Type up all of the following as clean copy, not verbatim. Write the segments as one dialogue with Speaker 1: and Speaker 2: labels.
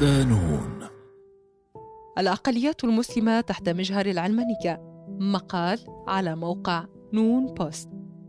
Speaker 1: ودانون.
Speaker 2: الأقليات المسلمة تحت مجهر العلمانية. مقال على موقع نون بوست.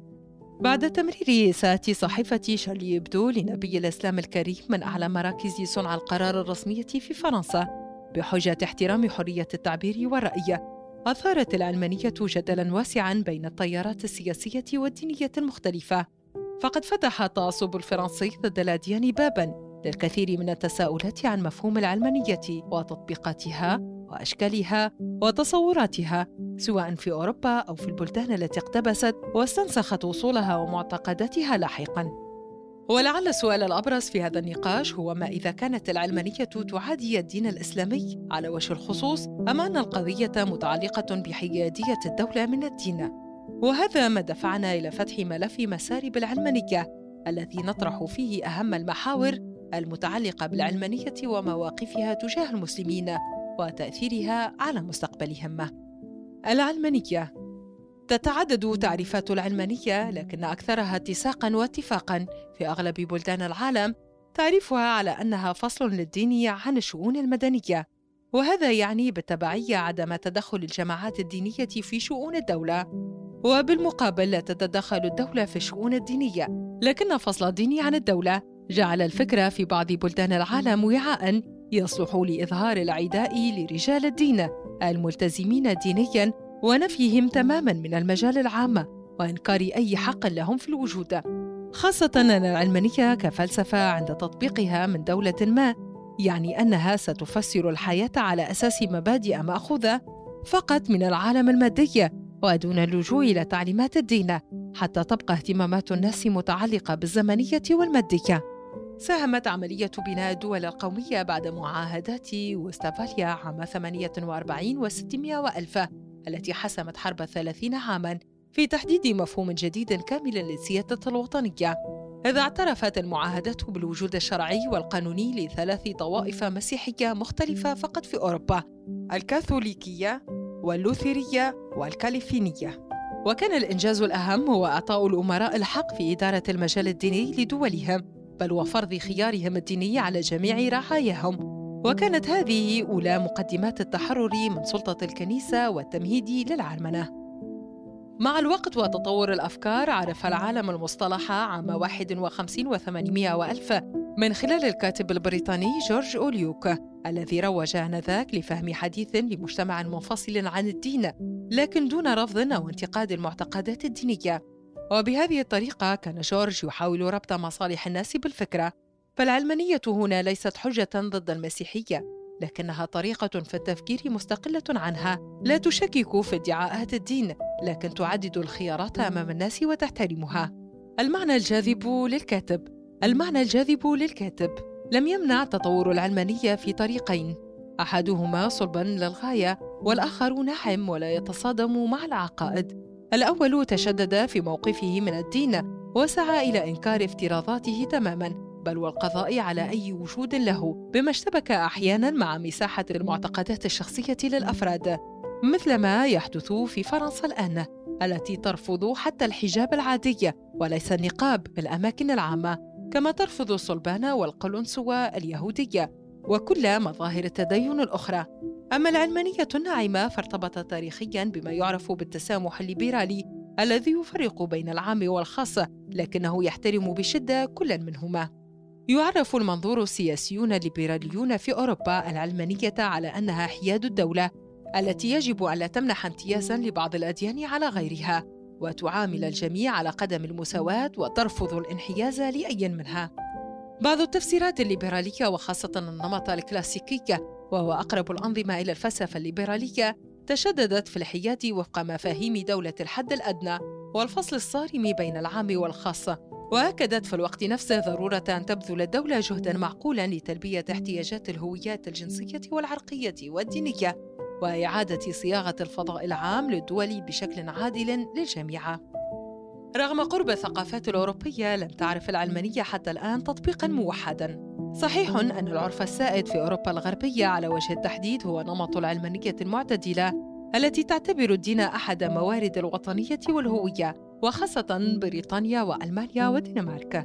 Speaker 2: بعد تمرير ساعة صحيفة شارلي إبدو لنبي الإسلام الكريم من أعلى مراكز صنع القرار الرسمية في فرنسا بحجة احترام حرية التعبير والرأي، أثارت العلمانية جدلاً واسعاً بين التيارات السياسية والدينية المختلفة. فقد فتح التعصب الفرنسي ضد الأديان باباً للكثير من التساؤلات عن مفهوم العلمانية وتطبيقاتها وأشكالها وتصوراتها، سواء في أوروبا أو في البلدان التي اقتبست واستنسخت وصولها ومعتقداتها لاحقاً. ولعل السؤال الأبرز في هذا النقاش هو ما إذا كانت العلمانية تعادي الدين الإسلامي على وجه الخصوص، أم أن القضية متعلقة بحيادية الدولة من الدين. وهذا ما دفعنا إلى فتح ملف مسارب العلمانية الذي نطرح فيه أهم المحاور المتعلقة بالعلمانية ومواقفها تجاه المسلمين وتأثيرها على مستقبلهم. العلمانية. تتعدد تعريفات العلمانية، لكن أكثرها اتساقاً واتفاقاً في أغلب بلدان العالم تعرفها على أنها فصل للدين عن الشؤون المدنية، وهذا يعني بالتبعية عدم تدخل الجماعات الدينية في شؤون الدولة، وبالمقابل لا تتدخل الدولة في الشؤون الدينية. لكن فصل الدين عن الدولة جعل الفكرة في بعض بلدان العالم وعاء يصلح لإظهار العداء لرجال الدين الملتزمين دينياً ونفيهم تماماً من المجال العام وإنكار أي حق لهم في الوجود، خاصة أن العلمانية كفلسفة عند تطبيقها من دولة ما يعني أنها ستفسر الحياة على أساس مبادئ مأخوذة فقط من العالم المادي ودون اللجوء إلى تعليمات الدين، حتى تبقى اهتمامات الناس متعلقة بالزمنية والمادية. ساهمت عملية بناء الدول القومية بعد معاهدات وستفاليا عام 48 و600 وألف التي حسمت حرب 30 عاماً في تحديد مفهوم جديد كامل للسيادة الوطنية، إذا اعترفت المعاهدات بالوجود الشرعي والقانوني لثلاث طوائف مسيحية مختلفة فقط في أوروبا: الكاثوليكية واللوثيرية والكالفينية. وكان الإنجاز الأهم هو إعطاء الأمراء الحق في إدارة المجال الديني لدولهم، بل وفرض خيارهم الديني على جميع رعاياهم. وكانت هذه أولى مقدمات التحرر من سلطة الكنيسة والتمهيد للعلمنة. مع الوقت وتطور الأفكار عرف العالم المصطلح عام 51 و800 وألف من خلال الكاتب البريطاني جورج أوليوك الذي روج آنذاك لفهم حديث لمجتمع منفصل عن الدين، لكن دون رفض أو انتقاد المعتقدات الدينية. وبهذه الطريقة كان جورج يحاول ربط مصالح الناس بالفكرة. فالعلمانية هنا ليست حجة ضد المسيحية، لكنها طريقة في التفكير مستقلة عنها، لا تشكك في ادعاءات الدين، لكن تعدد الخيارات أمام الناس وتحترمها. المعنى الجاذب للكاتب لم يمنع تطور العلمانية في طريقين: أحدهما صلباً للغاية، والآخر ناعم ولا يتصادم مع العقائد. الأول تشدد في موقفه من الدين وسعى إلى إنكار افتراضاته تماماً، بل والقضاء على أي وجود له، بما اشتبك أحياناً مع مساحة المعتقدات الشخصية للأفراد، مثل ما يحدث في فرنسا الآن التي ترفض حتى الحجاب العادي وليس النقاب في الأماكن العامة، كما ترفض الصلبان والقلنسوة اليهودية وكل مظاهر التدين الأخرى. أما العلمانية الناعمة فارتبطت تاريخياً بما يعرف بالتسامح الليبرالي الذي يفرق بين العام والخاص، لكنه يحترم بشدة كل منهما. يعرف المنظور السياسيون الليبراليون في أوروبا العلمانية على أنها حياد الدولة التي يجب أن لا تمنح امتيازاً لبعض الأديان على غيرها، وتعامل الجميع على قدم المساواة وترفض الانحياز لأي منها. بعض التفسيرات الليبرالية وخاصة النمط الكلاسيكي وهو أقرب الأنظمة إلى الفلسفة الليبرالية تشددت في الحياد وفق مفاهيم دولة الحد الأدنى والفصل الصارم بين العام والخاص، وأكدت في الوقت نفسه ضرورة أن تبذل الدولة جهداً معقولاً لتلبية احتياجات الهويات الجنسية والعرقية والدينية وإعادة صياغة الفضاء العام للدول بشكل عادل للجميع. رغم قرب الثقافات الأوروبية لم تعرف العلمانية حتى الآن تطبيقاً موحداً. صحيح أن العرف السائد في أوروبا الغربية على وجه التحديد هو نمط العلمانية المعتدلة التي تعتبر الدين أحد موارد الوطنية والهوية، وخاصة بريطانيا وألمانيا والدنمارك.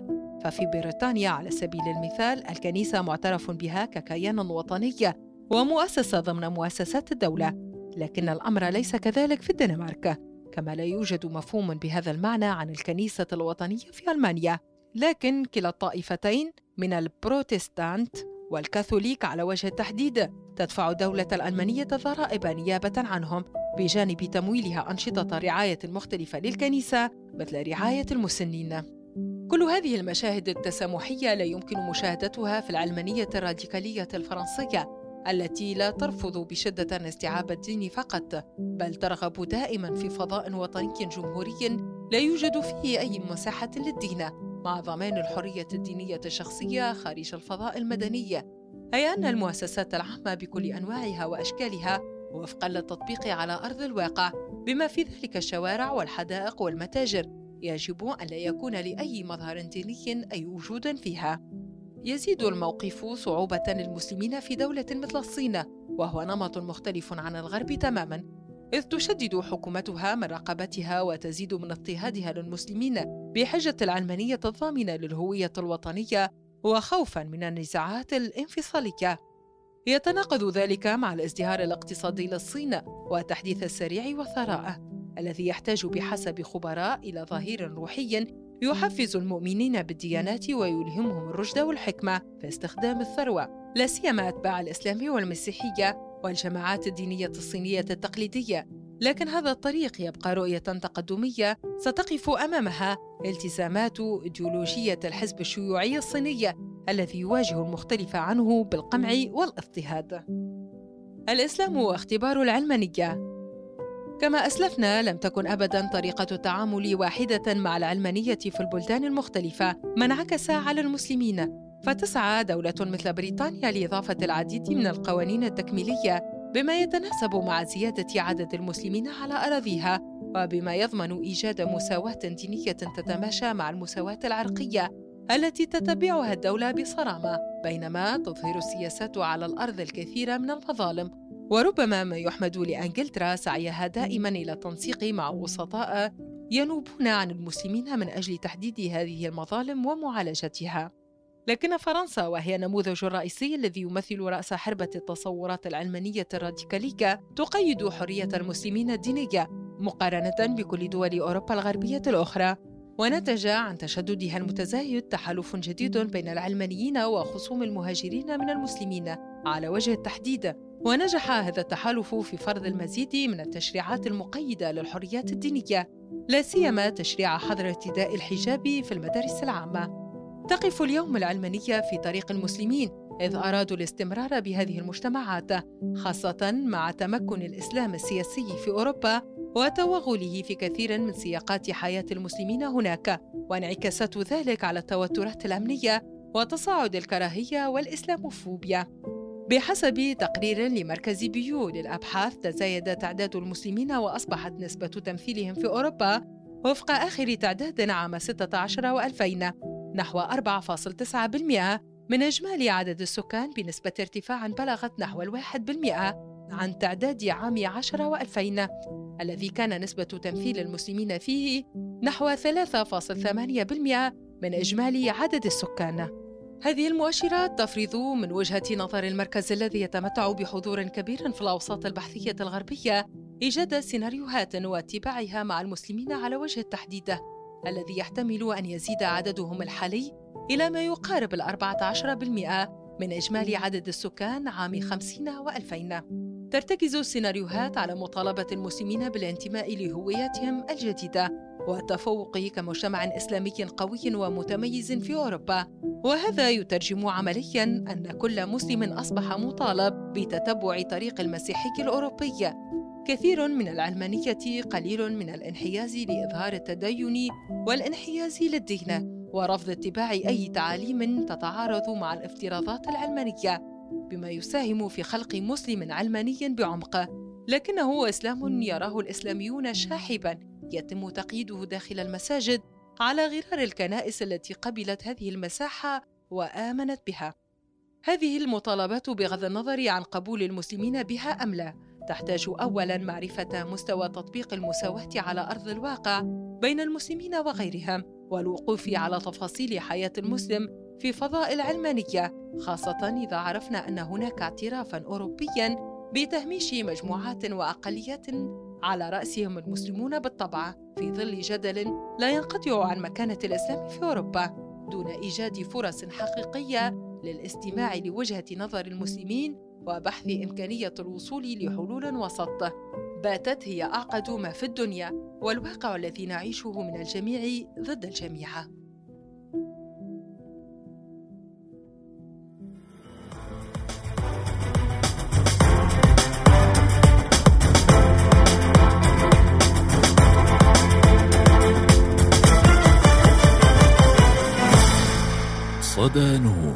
Speaker 2: ففي بريطانيا على سبيل المثال الكنيسة معترف بها ككيان وطني ومؤسسة ضمن مؤسسات الدولة، لكن الأمر ليس كذلك في الدنمارك، كما لا يوجد مفهوم بهذا المعنى عن الكنيسة الوطنية في ألمانيا. لكن كلا الطائفتين من البروتستانت والكاثوليك على وجه التحديد تدفع الدولة الألمانية ضرائب نيابة عنهم، بجانب تمويلها أنشطة رعاية مختلفة للكنيسة مثل رعاية المسنين. كل هذه المشاهد التسامحية لا يمكن مشاهدتها في العلمانية الراديكالية الفرنسية التي لا ترفض بشدة استيعاب الدين فقط، بل ترغب دائما في فضاء وطني جمهوري لا يوجد فيه أي مساحة للدين، مع ضمان الحرية الدينية الشخصية خارج الفضاء المدني، أي أن المؤسسات العامة بكل أنواعها وأشكالها وفقا للتطبيق على أرض الواقع بما في ذلك الشوارع والحدائق والمتاجر يجب أن لا يكون لأي مظهر ديني أي وجود فيها. يزيد الموقف صعوبة للمسلمين في دولة مثل الصين، وهو نمط مختلف عن الغرب تماماً، إذ تشدد حكومتها من رقابتها وتزيد من اضطهادها للمسلمين بحجة العلمانية الضامنة للهوية الوطنية وخوفاً من النزاعات الانفصالية. يتناقض ذلك مع الازدهار الاقتصادي للصين والتحديث السريع والثراء الذي يحتاج بحسب خبراء إلى ظهير روحي يحفز المؤمنين بالديانات ويلهمهم الرشد والحكمة في استخدام الثروة، لا سيما أتباع الإسلام والمسيحية والجماعات الدينية الصينية التقليدية. لكن هذا الطريق يبقى رؤية تقدمية ستقف أمامها التزامات إيديولوجية الحزب الشيوعي الصيني الذي يواجه المختلف عنه بالقمع والاضطهاد. الإسلام واختبار العلمانية. كما أسلفنا، لم تكن أبداً طريقة التعامل واحدة مع العلمانية في البلدان المختلفة، ما انعكس على المسلمين، فتسعى دولة مثل بريطانيا لإضافة العديد من القوانين التكميلية بما يتناسب مع زيادة عدد المسلمين على أراضيها، وبما يضمن إيجاد مساواة دينية تتماشى مع المساواة العرقية التي تتبعها الدولة بصرامة، بينما تظهر السياسات على الأرض الكثير من المظالم. وربما ما يحمد لإنجلترا سعيها دائماً إلى التنسيق مع وسطاء ينوبون عن المسلمين من أجل تحديد هذه المظالم ومعالجتها. لكن فرنسا، وهي نموذج الرئيسي الذي يمثل رأس حربة التصورات العلمانية الراديكالية، تقيد حرية المسلمين الدينية مقارنة بكل دول أوروبا الغربية الأخرى، ونتج عن تشددها المتزايد تحالف جديد بين العلمانيين وخصوم المهاجرين من المسلمين على وجه التحديد. ونجح هذا التحالف في فرض المزيد من التشريعات المقيدة للحريات الدينية، لا سيما تشريع حظر ارتداء الحجاب في المدارس العامة. تقف اليوم العلمانية في طريق المسلمين إذ أرادوا الاستمرار بهذه المجتمعات، خاصة مع تمكن الإسلام السياسي في أوروبا وتوغله في كثير من سياقات حياة المسلمين هناك، وانعكاسات ذلك على التوترات الأمنية وتصاعد الكراهية والإسلاموفوبيا. بحسب تقرير لمركز بيو للأبحاث، تزايد تعداد المسلمين وأصبحت نسبة تمثيلهم في أوروبا وفق آخر تعداد عام 16 و2000 نحو 4.9% من إجمالي عدد السكان، بنسبة ارتفاع بلغت نحو 1% عن تعداد عام 10 و2000 الذي كان نسبة تمثيل المسلمين فيه نحو 3.8% من إجمالي عدد السكان. هذه المؤشرات تفرض من وجهة نظر المركز الذي يتمتع بحضور كبير في الأوساط البحثية الغربية إيجاد سيناريوهات واتباعها مع المسلمين على وجه التحديد، الذي يحتمل أن يزيد عددهم الحالي إلى ما يقارب 14% من إجمالي عدد السكان عام 50 و2000. ترتكز السيناريوهات على مطالبة المسلمين بالانتماء لهويتهم الجديدة والتفوق كمجتمع إسلامي قوي ومتميز في أوروبا، وهذا يترجم عملياً أن كل مسلم أصبح مطالب بتتبع طريق المسيحي الأوروبي. كثير من العلمانية قليل من الانحياز لإظهار التدين والانحياز للدين ورفض اتباع أي تعاليم تتعارض مع الافتراضات العلمانية، بما يساهم في خلق مسلم علماني بعمق، لكنه إسلام يراه الإسلاميون شاحباً يتم تقييده داخل المساجد على غرار الكنائس التي قبلت هذه المساحة وآمنت بها. هذه المطالبات بغض النظر عن قبول المسلمين بها أم لا تحتاج أولاً معرفة مستوى تطبيق المساواة على أرض الواقع بين المسلمين وغيرهم، والوقوف على تفاصيل حياة المسلم في فضاء العلمانية، خاصة إذا عرفنا أن هناك اعترافاً أوروبياً بتهميش مجموعات وأقليات على رأسهم المسلمون بالطبع، في ظل جدل لا ينقطع عن مكانة الإسلام في أوروبا، دون إيجاد فرص حقيقية للاستماع لوجهة نظر المسلمين وبحث إمكانية الوصول لحلول وسط باتت هي أعقد ما في الدنيا، والواقع الذي نعيشه من الجميع ضد الجميع.
Speaker 1: صدى نور.